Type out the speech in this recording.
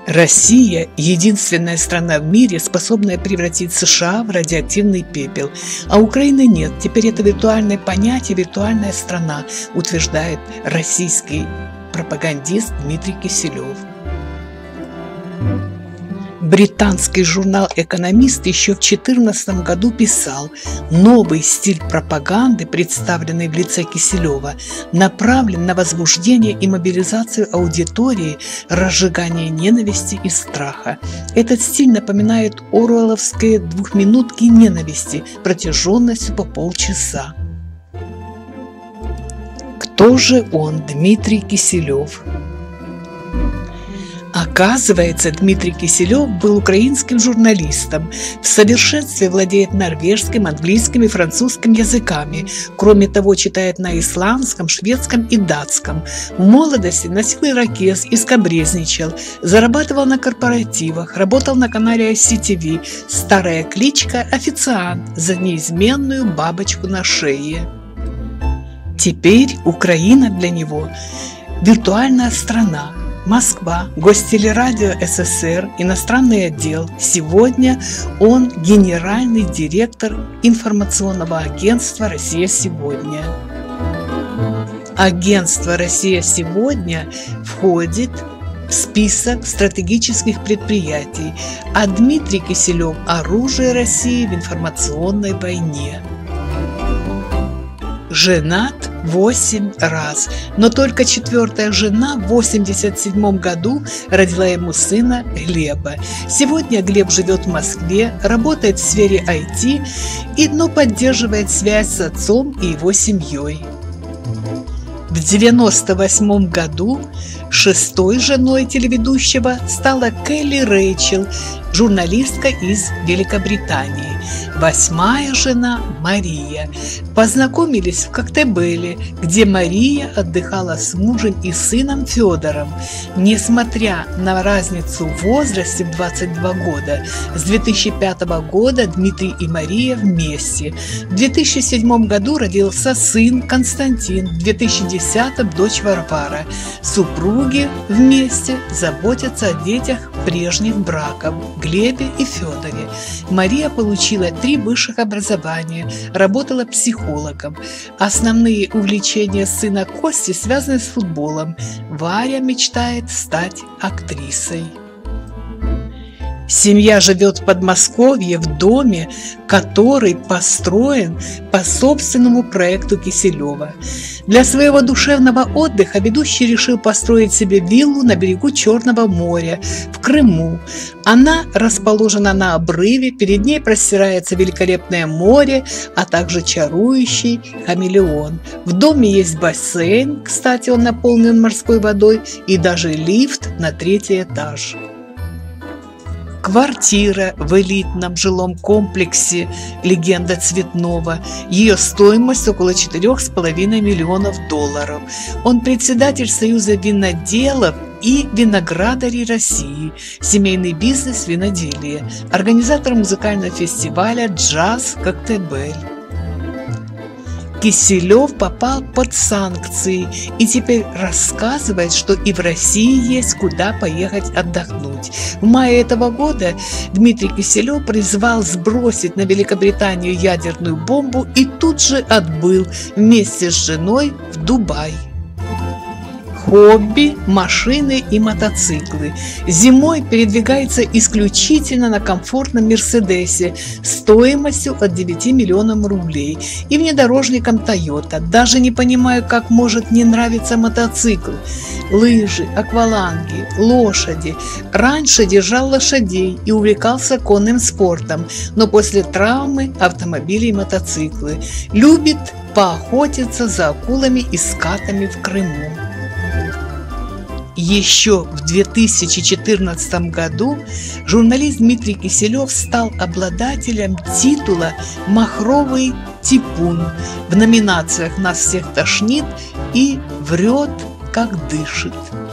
Россия – единственная страна в мире, способная превратить США в радиоактивный пепел. А Украины нет. Теперь это виртуальное понятие, виртуальная страна, утверждает российский пропагандист Дмитрий Киселев. Британский журнал «Экономист» еще в 2014 году писал: новый стиль пропаганды, представленный в лице Киселева, направлен на возбуждение и мобилизацию аудитории, разжигание ненависти и страха. Этот стиль напоминает оруэлловские двухминутки ненависти протяженностью по полчаса. Кто же он, Дмитрий Киселев? Оказывается, Дмитрий Киселев был украинским журналистом, в совершенстве владеет норвежским, английским и французским языками. Кроме того, читает на исландском, шведском и датском. В молодости носил ирокез и скабрезничал, зарабатывал на корпоративах, работал на канале ICTV, старая кличка «Официант» за неизменную бабочку на шее. Теперь Украина для него – виртуальная страна. Москва, Гостелерадио СССР, иностранный отдел. Сегодня он генеральный директор информационного агентства «Россия сегодня». Агентство «Россия сегодня» входит в список стратегических предприятий, а Дмитрий Киселев – оружие России в информационной войне. Женат 8 раз, но только четвертая жена в 1987 году родила ему сына Глеба. Сегодня Глеб живет в Москве, работает в сфере IT, но поддерживает связь с отцом и его семьей. В 1998 году шестой женой телеведущего стала Келли Рэйчел, журналистка из Великобритании. Восьмая жена – Мария. Познакомились в Коктебеле, где Мария отдыхала с мужем и сыном Федором. Несмотря на разницу в возрасте в 22 года, с 2005 года Дмитрий и Мария вместе. В 2007 году родился сын Константин, в 2010 дочь Варвара. Супруги вместе заботятся о детях прежних браков – Глебе и Федоре. Мария получила 3 высших образования, работала психологом. Основные увлечения сына Кости связаны с футболом. Варя мечтает стать актрисой. Семья живет в Подмосковье в доме, который построен по собственному проекту Киселева. Для своего душевного отдыха ведущий решил построить себе виллу на берегу Черного моря в Крыму. Она расположена на обрыве, перед ней простирается великолепное море, а также чарующий хамелеон. В доме есть бассейн, кстати, он наполнен морской водой, и даже лифт на 3-й этаж. Квартира в элитном жилом комплексе «Легенда Цветного». Ее стоимость около $4,5 миллионов. Он председатель Союза виноделов и виноградарей России, семейный бизнес виноделия, организатор музыкального фестиваля «Джаз Коктебель». Киселев попал под санкции и теперь рассказывает, что и в России есть куда поехать отдохнуть. В мае этого года Дмитрий Киселев призвал сбросить на Великобританию ядерную бомбу и тут же отбыл вместе с женой в Дубай. Хобби, машины и мотоциклы. Зимой передвигается исключительно на комфортном Мерседесе стоимостью от 9 миллионов рублей и внедорожником Toyota. Даже не понимаю, как может не нравиться мотоцикл. Лыжи, акваланги, лошади. Раньше держал лошадей и увлекался конным спортом, но после травмы автомобили и мотоциклы. Любит поохотиться за акулами и скатами в Крыму. Еще в 2014 году журналист Дмитрий Киселев стал обладателем титула «Махровый типун» в номинациях «Нас всех тошнит» и «Врет, как дышит».